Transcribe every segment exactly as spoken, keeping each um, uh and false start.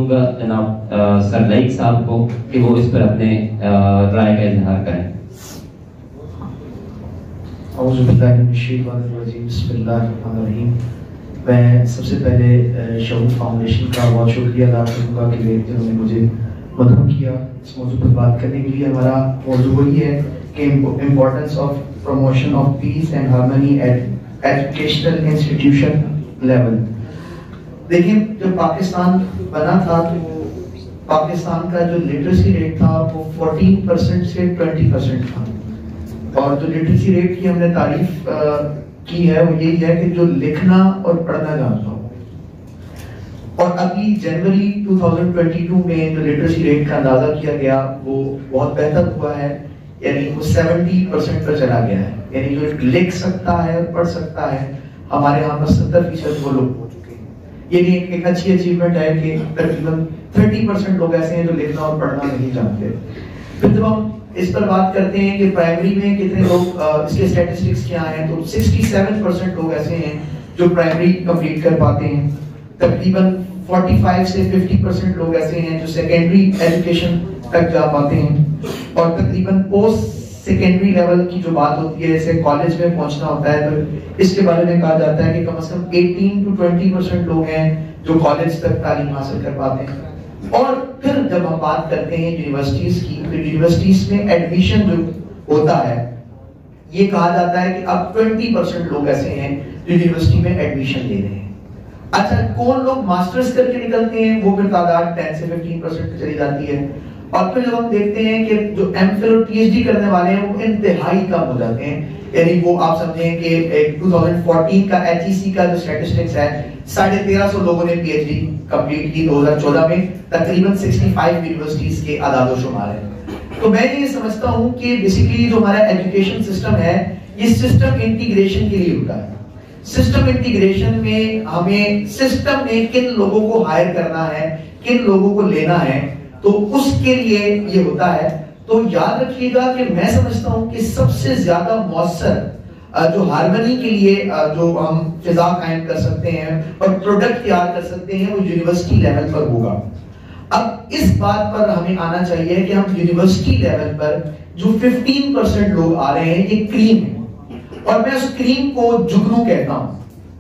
دوں گا جناب سر لائق صاحب کو کہ وہ اس پر اپنے رائے کا اظہار کریں۔ اعوذ باللہ من الشیطان الرجیم، بسم اللہ الرحمن الرحیم۔ میں سب سے پہلے شعور فاؤنڈیشن کا بہت شکریہ ادا کروں گا کہ جنہوں نے مجھے مدعو کیا اس موضوع پر بات کرنے کے لیے۔ ہمارا موضوع وہی ہے کہ importance of promotion of peace and harmony at educational institution level. دیکھیں جب پاکستان بنا تھا تو پاکستان کا جو لٹریسی ریٹ تھا وہ فورٹین پرسنٹ سے ٹوینٹی پرسنٹ تھا، اور جو لٹریسی ریٹ کی ہم نے تعریف کی ہے وہ یہی ہے کہ جو لکھنا اور پڑھنا جانتا ہو۔ اور ابھی جنوری دو ہزار بائیس میں جو لٹریسی ریٹ کا اندازہ کیا گیا وہ بہت بہتر ہوا ہے، یعنی وہ سیونٹی پرسنٹ پر چلا گیا ہے، یعنی جو لکھ سکتا ہے اور پڑھ سکتا ہے ہمارے یہاں پر ستر فیصد وہ لوگ ہو چکے ہیں۔ یہ ایک, ایک اچھی اچیومنٹ ہے کہ تقریباً تھرٹی پرسنٹ لوگ ایسے ہیں جو لکھنا اور پڑھنا نہیں جانتے۔ پھر جب ہم اس پر بات کرتے ہیں کہ پرائمری میں کتنے لوگ اس کے اسٹیٹسٹکس کیا ہیں تو سکسٹی سیون پرسنٹ لوگ ایسے ہیں جو پرائمری کمپلیٹ کر پاتے ہیں، تقریباً فورٹی فائیو سے ففٹی پرسنٹ لوگ ایسے ہیں جو سیکنڈری ایجوکیشن تک جا پاتے ہیں، اور تقریباً پوسٹ سیکنڈری لیول کی جو بات ہوتی ہے جیسے کالج میں پہنچنا ہوتا ہے تو اس کے بارے میں کہا جاتا ہے کہ کم از کم ایٹین ٹو ٹوینٹی پرسنٹ لوگ ہیں جو کالج تک تعلیم حاصل کر پاتے ہیں۔ اور پھر جب ہم بات کرتے ہیں یونیورسٹیز کی تو یونیورسٹیز میں ایڈمیشن جو ہوتا ہے یہ کہا جاتا ہے کہ اب ٹوینٹی پرسنٹ لوگ ایسے ہیں جو یونیورسٹی میں ایڈمیشن لے رہے ہیں۔ اچھا کون لوگ ماسٹرز کر کے نکلتے ہیں وہ پھر تعداد ٹین سے ففٹین پرسنٹ چلی جاتی ہے، اور پھر جب ہم دیکھتے ہیں کہ جو ایم فل اور پی ایچ ڈی کرنے والے ہیں وہ انتہائی کم ہو جاتے ہیں، یعنی وہ آپ سمجھیں کہ دو ہزار چودہ کا ایچ ای سی کا جو اسٹیٹسٹکس ہے ساڑھے تیرہ سو لوگوں نے پی ایچ ڈی کمپلیٹ کی دو ہزار چودہ میں، تقریباً سکسٹی فائیو یونیورسٹیز کے اعداد و شمار ہیں۔ تو میں یہ سمجھتا ہوں کہ بیسیکلی جو ہمارا ایجوکیشن سسٹم ہے یہ سسٹم انٹیگریشن کے لیے ہوتا ہے۔ سسٹم انٹیگریشن میں ہمیں سسٹم میں کن لوگوں کو ہائر کرنا ہے، کن لوگوں کو لینا ہے، تو اس کے لیے یہ ہوتا ہے۔ تو یاد رکھیے گا کہ میں سمجھتا ہوں کہ سب سے زیادہ مؤثر جو ہارمنی کے لیے جو ہم فضا قائم کر سکتے ہیں اور پروڈکٹ تیار کر سکتے ہیں وہ یونیورسٹی لیول پر ہوگا۔ اب اس بات پر ہمیں آنا چاہیے کہ ہم یونیورسٹی لیول پر جو ففٹین پرسنٹ لوگ آ رہے ہیں یہ کریم ہے، اور میں اس کریم کو جگنو کہتا ہوں۔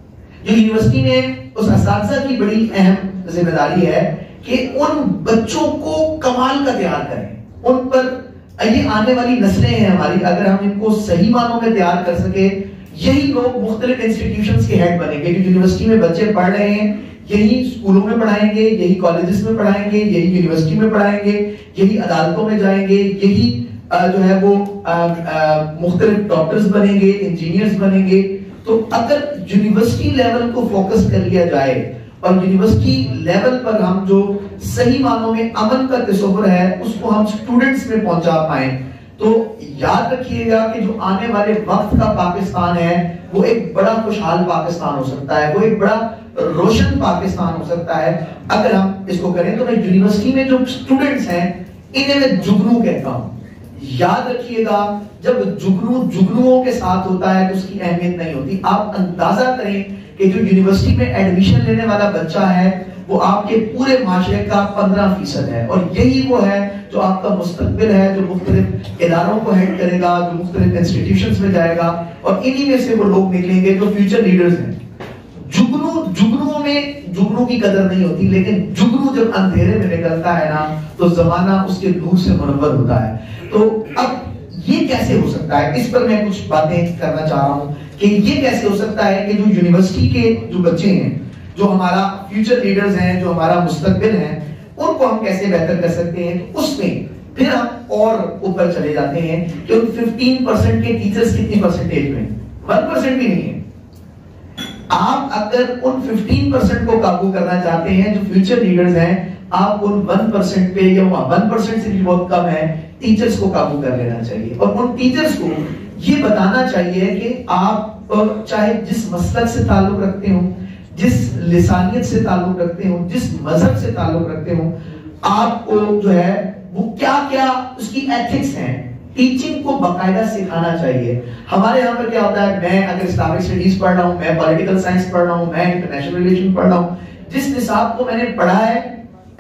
جو یونیورسٹی میں اس اساتذہ کی بڑی اہم ذمہ داری ہے کہ ان بچوں کو کمال کا تیار کریں، ان پر یہ آنے والی نسلیں ہیں ہماری، اگر ہم ان کو صحیح معنوں میں تیار کر سکے یہی لوگ مختلف انسٹیٹیوشنز کے ہیڈ بنیں گے۔ جو یونیورسٹی میں بچے پڑھ رہے ہیں یہی اسکولوں میں پڑھائیں گے، یہی کالجز میں پڑھائیں گے، یہی یونیورسٹی میں پڑھائیں گے، یہی عدالتوں میں جائیں گے، یہی جو ہے وہ مختلف ڈاکٹرز بنیں گے، انجینئرز بنیں گے۔ تو اگر یونیورسٹی لیول کو فوکس کر لیا جائے اور یونیورسٹی لیول پر ہم جو صحیح معنوں میں امن کا تصور ہے اس کو ہم اسٹوڈنٹس میں پہنچا پائیں تو یاد رکھیے گا کہ جو آنے والے وقت کا پاکستان ہے وہ ایک بڑا خوشحال پاکستان ہو سکتا ہے، وہ ایک بڑا روشن پاکستان ہو سکتا ہے اگر ہم اس کو کریں۔ تو میں یونیورسٹی میں جو اسٹوڈنٹس ہیں انہیں میں جگنو کہتا ہوں۔ یاد رکھیے گا جب جگنو جگنوؤں کے ساتھ ہوتا ہے تو اس کی اہمیت نہیں ہوتی۔ آپ اندازہ کریں کہ جو یونیورسٹی میں ایڈمیشن لینے والا بچہ ہے وہ آپ کے پورے معاشرے کا پندرہ فیصد ہے، اور یہی وہ ہے جو آپ کا مستقبل ہے، جو مختلف اداروں کو ہیڈ کرے گا، جو مختلف انسٹیٹیوشنز میں جائے گا، اور انہی میں سے وہ لوگ نکلیں گے جو فیوچر لیڈرز ہیں۔ جگنو جگنو میں جگنو کی قدر نہیں ہوتی، لیکن جگنو جب اندھیرے میں نکلتا ہے نا تو زمانہ اس کے نور سے منور ہوتا ہے۔ تو اب یہ کیسے ہو سکتا ہے، اس پر میں کچھ باتیں کرنا چاہ رہا ہوں کہ یہ کیسے ہو سکتا ہے کہ جو یونیورسٹی کے جو بچے ہیں، جو ہمارا فیوچر لیڈرز ہیں، جو ہمارا مستقبل ہیں، ان کو ہم کیسے بہتر کر سکتے ہیں۔ اس میں پھر ہم اور اوپر چلے جاتے ہیں کہ ان ففٹین پرسنٹ کے ٹیچرز کتنی پرسنٹیج میں، ون پرسنٹ بھی نہیں ہے۔ آپ اگر ان ففٹین پرسنٹ کو قابو کرنا چاہتے ہیں جو فیوچر لیڈرز ہیں، آپ ان ون پرسنٹ پہ یا ون پرسنٹ سے بھی بہت کم ہے ٹیچرز کو قابو کر لینا چاہیے، اور ان ٹیچرز کو یہ بتانا چاہیے کہ آپ چاہے جس مسلک سے تعلق رکھتے ہوں، جس لسانیت سے تعلق رکھتے ہوں، جس مذہب سے تعلق رکھتے ہوں، آپ کو جو ہے وہ کیا کیا اس کی ایتھکس ہیں، ٹیچنگ کو باقاعدہ سکھانا چاہیے۔ ہمارے یہاں پر کیا ہوتا ہے، میں اگر اسلامک اسٹڈیز پڑھ رہا ہوں، میں پولیٹیکل سائنس پڑھ رہا ہوں، میں انٹرنیشنل ریلیشن پڑھ رہا ہوں، جس نصاب کو میں نے پڑھا ہے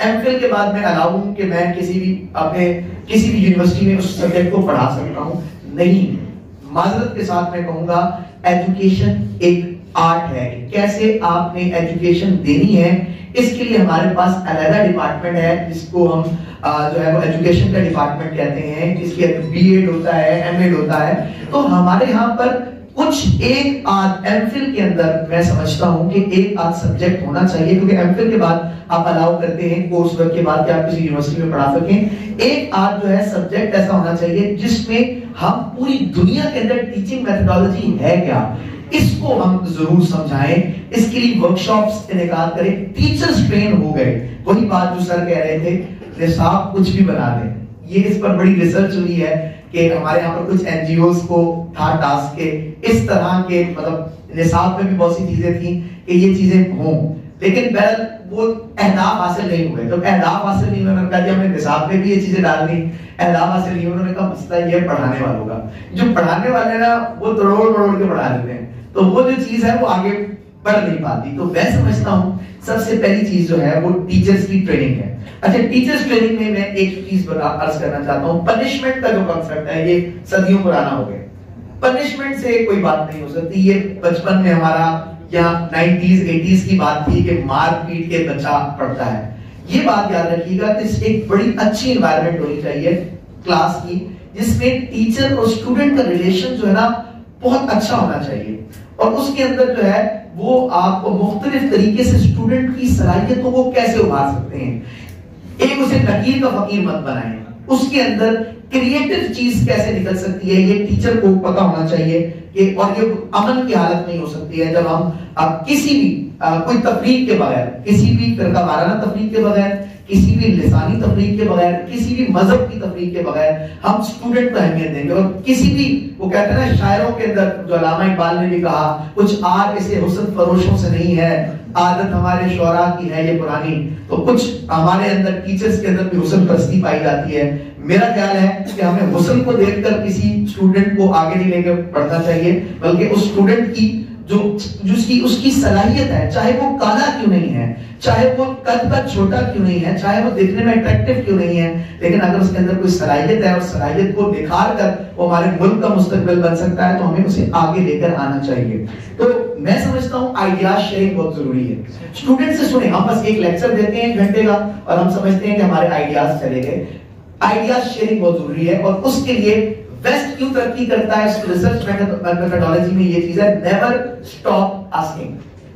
ایم فل کے بعد میں الاؤ ہوں کہ میں کسی بھی اپنے کسی بھی یونیورسٹی میں اس سبجیکٹ کو پڑھا سکتا ہوں؟ نہیں. معذرت کے ساتھ میں کہوں گا ایجوکیشن ایک آرٹ ہے. کیسے آپ نے ایجوکیشن دینی ہے اس کے لیے ہمارے پاس علیحدہ ڈپارٹمنٹ ہے جس کو ہم جو ہے وہ ایجوکیشن کا ڈپارٹمنٹ کہتے ہیں, جس کے بی ایڈ ہوتا ہے, ایم ایڈ ہوتا ہے. تو ہمارے یہاں پر کچھ ایک آدھ ایم فل کے اندر میں سمجھتا ہوں کہ ایک آدھ سبجیکٹ ہونا چاہیے, کیونکہ ایم فل کے بعد آپ الاؤ کرتے ہیں کورس ورک کے بعد کہ آپ کسی یونیورسٹی میں پڑھا سکیں. ایک آدھ جو ہے سبجیکٹ ایسا ہونا چاہیے جس میں ہم پوری دنیا کے اندر ٹیچنگ میتھڈالوجی ہے کیا اس کو ہم ضرور سمجھائیں. اس کے لیے ورکشاپس انعقاد کریں. ٹیچرز ٹرین ہو گئے, وہی بات جو سر کہہ رہے تھے نصاب کچھ بھی بنا دیں. یہ اس پر بڑی ریسرچ ہوئی ہے کہ ہمارے یہاں پر کچھ این جی اوز کو تھا ٹاسک کے اس طرح کے, مطلب نصاب میں بھی بہت سی چیزیں تھیں کہ یہ چیزیں ہوں, لیکن بہرحال وہ اہداف حاصل نہیں ہوئے. جب اہداف حاصل نہیں ہوئے, میں نے کہا کہ ہم نے نصاب میں بھی یہ چیزیں ڈال دی, اہداف حاصل نہیں ہوئے. انہوں نے کہا مسئلہ یہ پڑھانے والوں کا, جو پڑھانے والے نا وہ تڑوڑ مڑوڑ کے پڑھا دیتے ہیں, تو وہ جو چیز ہے وہ آگے بڑھ نہیں پاتی. تو میں سمجھتا ہوں سب سے پہلی چیز جو ہے وہ ٹیچرز کی ٹریننگ ہے. اچھا, ٹیچرز ٹریننگ میں میں ایک چیز عرض کرنا چاہتا ہوں. پنشمنٹ کا جو کنسپٹ ہے یہ صدیوں پرانا ہو گیا. پنشمنٹ سے کوئی بات نہیں ہو سکتی. یہ بچپن میں ہمارا یا نائنٹیز ایٹیز کی بات تھی کہ مار پیٹ کے بچہ پڑھتا ہے. یہ بات یاد رکھیے گا کہ ایک بڑی اچھی انوائرمنٹ ہونی چاہیے کلاس کی, جس میں ٹیچر اور اسٹوڈنٹ کا ریلیشن جو ہے نا بہت اچھا ہونا چاہیے, اور اس کے اندر جو ہے وہ آپ مختلف طریقے سے اسٹوڈنٹ کی صلاحیتوں کو کیسے ابھار سکتے ہیں. ایک اسے نکیر کا فقیر مت بنائیں, اس کے اندر کریٹو چیز کیسے نکل سکتی ہے یہ ٹیچر کو پتا ہونا چاہیے کہ, اور یہ امن کی حالت نہیں ہو سکتی ہے جب ہم اب کسی بھی کوئی تفریق کے بغیر, کسی بھی فرقہ وارانہ تفریق کے بغیر, کسی بھی لسانی تفریق کے بغیر, کسی بھی مذہب کی تفریق کے بغیر ہم اسٹوڈنٹ کو اہمیت دیں گے. اور کسی بھی, وہ کہتے ہیں نا شاعروں کے اندر, جو علامہ اقبال نے بھی کہا, کچھ آر اسے حسن فروشوں سے نہیں ہے, عادت ہمارے شعراء کی ہے یہ پرانی. تو کچھ ہمارے اندر ٹیچرز کے اندر بھی حسن پرستی پائی جاتی ہے. میرا خیال ہے کہ ہمیں حسن کو دیکھ کر کسی اسٹوڈنٹ کو آگے نہیں لے کے پڑھنا چاہیے, بلکہ اس اسٹوڈنٹ کی جو جس کی اس کی صلاحیت ہے, چاہے وہ کالا کیوں نہیں ہے, چاہے وہ قد کا چھوٹا کیوں نہیں ہے, چاہے وہ دیکھنے میں اٹریکٹیو کیوں نہیں ہے, لیکن اگر اس کے اندر کوئی صلاحیت ہے اور صلاحیت کو نکھار کر وہ ہمارے ملک کا مستقبل بن سکتا ہے, تو ہمیں اسے آگے لے کر آنا چاہیے. تو میں سمجھتا ہوں آئیڈیاز شیئرنگ بہت ضروری ہے. اسٹوڈنٹ سے سنیں, ہم بس ایک لیکچر دیتے ہیں ایک گھنٹے کا اور ہم سمجھتے ہیں کہ ہمارے آئیڈیاز چلے گئے. آئیڈیاز شیئرنگ بہت ضروری ہے, اور اس کے لیے ویسٹ کیوں ترقی کرتا ہے اس ریسرچ میتھڈالوجی میں یہ چیز ہے, نیور اسٹاپ آسکنگ.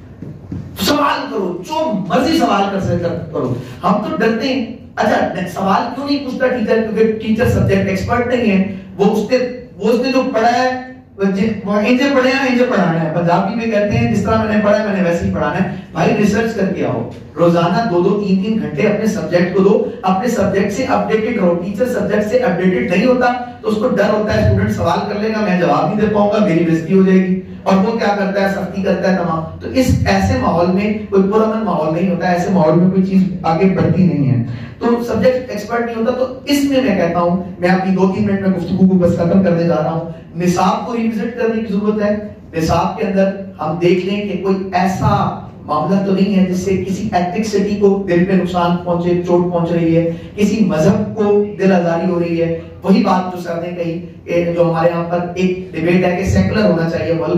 سوال کرو, جو مرضی سوال کر سکتے کرو. ہم تو ڈرتے ہیں. اچھا, سوال کیوں نہیں پوچھتا ٹیچر؟ کیونکہ ٹیچر سبجیکٹ ایکسپرٹ نہیں ہے. وہ اس نے وہ اس نے جو پڑھا ہے وہ انجے پڑھے ہیں, انجے پڑھانا ہے. پنجابی میں کہتے ہیں جس طرح میں نے پڑھا ہے میں نے ویسے ہی پڑھانا ہے. بھائی ریسرچ کر کے آؤ, روزانہ دو دو تین تین گھنٹے اپنے سبجیکٹ کو دو, اپنے سبجیکٹ سے اپڈیٹڈ رہو. ٹیچر سبجیکٹ سے اپڈیٹڈ نہیں ہوتا تو اس کو ڈر ہوتا ہے اسٹوڈنٹ سوال کر لے گا, میں جواب نہیں دے پاؤں گا, میری بےزتی ہو جائے گی, اور وہ کیا کرتا ہے سختی کرتا ہے تمام. تو اس ایسے ماحول میں کوئی پرامن ماحول نہیں ہوتا, ایسے ماحول میں کوئی چیز آگے بڑھتی نہیں ہے. تو سبجیکٹ ایکسپرٹ نہیں ہوتا. تو اس میں میں کہتا ہوں, میں اپنی دو تین منٹ میں گفتگو کو بس ختم کرنے جا رہا ہوں. نصاب کو ریوزٹ کرنے کی ضرورت ہے. نصاب کے اندر ہم دیکھ لیں کہ کوئی ایسا معاملہ تو نہیں ہے جس سے کسی ایتھکسٹی کو دل پہ نقصان پہنچے, چوٹ پہنچ رہی ہے, کسی مذہب کو دل آزاری ہو رہی ہے. وہی بات جو سر نے کہی کہ جو ہمارے یہاں پر ایک ڈیبیٹ ہے کہ سیکولر ہونا چاہیے ملک,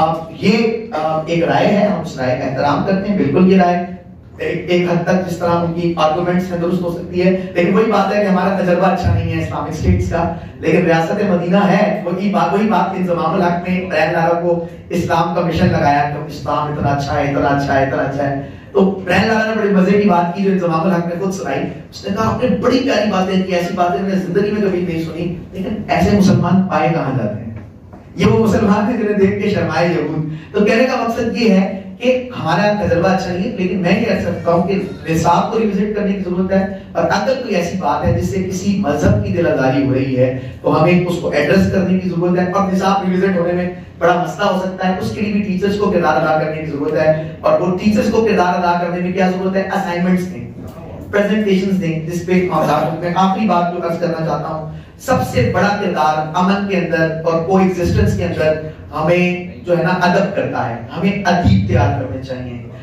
یہ ایک رائے ہے, ہم اس رائے کا احترام کرتے ہیں. بالکل یہ رائے ایک حد تک جس طرح ان کی آرگومنٹس ہیں درست ہو سکتی ہے, لیکن وہی بات ہے کہ ہمارا تجربہ اچھا نہیں ہے اسلامک اسٹیٹس کا. لیکن ریاست مدینہ ہے, وہی بات وہی بات انضمام الحق نے برائن لارا کو اسلام کا مشن لگایا کہ اسلام اتنا اچھا ہے, اتنا اچھا ہے, اتنا اچھا ہے. تو برائن لارا نے بڑی مزے کی بات کی جو انضمام الحق نے خود سنائی. اس نے کہا آپ نے بڑی پیاری باتیں کی, ایسی باتیں میں نے زندگی میں کبھی نہیں سنی, لیکن ایسے مسلمان پائے کہاں جاتے ہیں؟ یہ وہ مسلمان ہیں جنہیں دیکھ کے شرمائے یہود. تو کہنے کا مقصد یہ ہے کہ ہمارا تجربہ اچھا نہیں ہے, لیکن میں یہ کہہ سکتا ہوں کہ نصاب کو ریوزٹ کرنے کی ضرورت ہے. اور اگر کوئی ایسی بات ہے جس سے کسی مذہب کی دل آزاری ہو رہی ہے تو ہمیں اس کو ایڈریس کرنے کی ضرورت ہے. اور نصاب ریوزٹ ہونے میں بڑا مسئلہ ہو سکتا ہے, اس کے لیے بھی ٹیچرز کو کردار ادا کرنے کی ضرورت ہے. اور وہ ٹیچرز کو کردار ادا کرنے میں کیا ضرورت ہے؟ اسائنمنٹس دیں, پریزنٹیشنز دیں, جس پہ میں آخری بات جو عرض کرنا چاہتا ہوں, سب سے بڑا کردار امن کے اندر اور کو ایگزسٹنس کے اندر ہمیں جو ہے نا ادب کرتا ہے. ہمیں ادیب تیار کرنے چاہیے.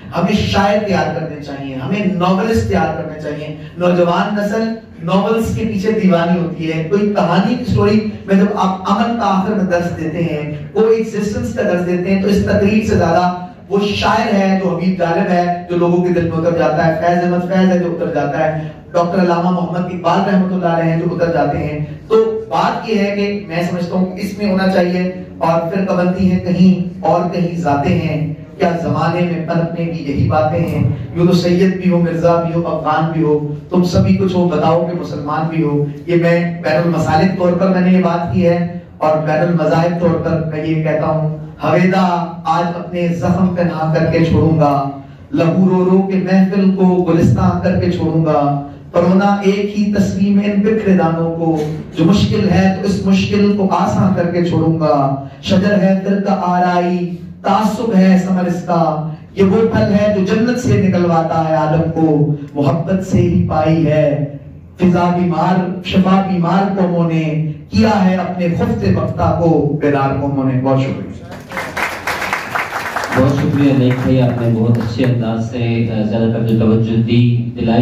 ہمیں شاعر تیار کرنے چاہیے، ہمیں ناولسٹ تیار کرنے چاہیے. نوجوان نسل ناولس کے پیچھے دیوانی ہوتی ہے. کوئی کہانی کی سٹوری میں جب آپ امن کا آخر میں درس دیتے ہیں، کوئی ایگزسٹنس کا درس دیتے ہیں، تو اس تقریر سے زیادہ وہ شاعر ہے جو حبیب جالب ہے جو لوگوں کے دل میں اتر جاتا ہے، فیض احمد فیض ہے جو اتر جاتا ہے، ڈاکٹر علامہ محمد اقبال رحمۃ اللہ علیہ ہیں جو اتر جاتے ہیں. تو بات یہ ہے کہ میں سمجھتا ہوں کہ اس میں ہونا چاہیے. اور پھر کبنتی ہیں کہیں اور کہیں ذاتیں ہیں، کیا زمانے میں پنپنے کی یہی باتیں ہیں. یوں تو سید بھی ہو، مرزا بھی ہو، افغان بھی ہو، تم سبھی کچھ ہو، بتاؤ کہ مسلمان بھی ہو. یہ میں بین المسالک طور پر میں نے یہ بات کی ہے، اور بین المذاہب طور پر میں یہ کہتا ہوں، ہویدا آج اپنے زخم پہ نہا کر کے چھوڑوں گا، لہو رو رو کے محفل کو گلستان کر کے چھوڑوں گا. پرونا ایک ہی تصویر میں ان بکھرے دانوں کو، جو مشکل ہے تو اس مشکل کو آسان کر کے چھوڑوں گا. شجر ہے فرقہ آرائی، تعصب ہے ثمر اس کا، یہ وہ پھل ہے جو جنت سے نکلواتا ہے عالم کو، محبت سے ہی پائی ہے فضا بیمار، شفا بیمار قوموں نے، کیا ہے اپنے خفت بختہ کو بیدار قوموں نے. بہت شکریہ. بہت شکریہ لیک بھائی، آپ نے بہت اچھے انداز سے زیادہ تر جو توجہ دی دلائی